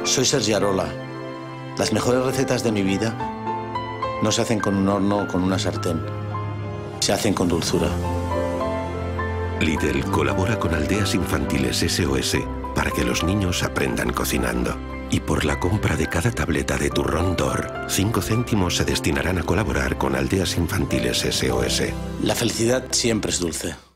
Soy Sergi Arola. Las mejores recetas de mi vida no se hacen con un horno o con una sartén. Se hacen con dulzura. Lidl colabora con Aldeas Infantiles SOS para que los niños aprendan cocinando. Y por la compra de cada tableta de turrón d'Or, 5 céntimos se destinarán a colaborar con Aldeas Infantiles SOS. La felicidad siempre es dulce.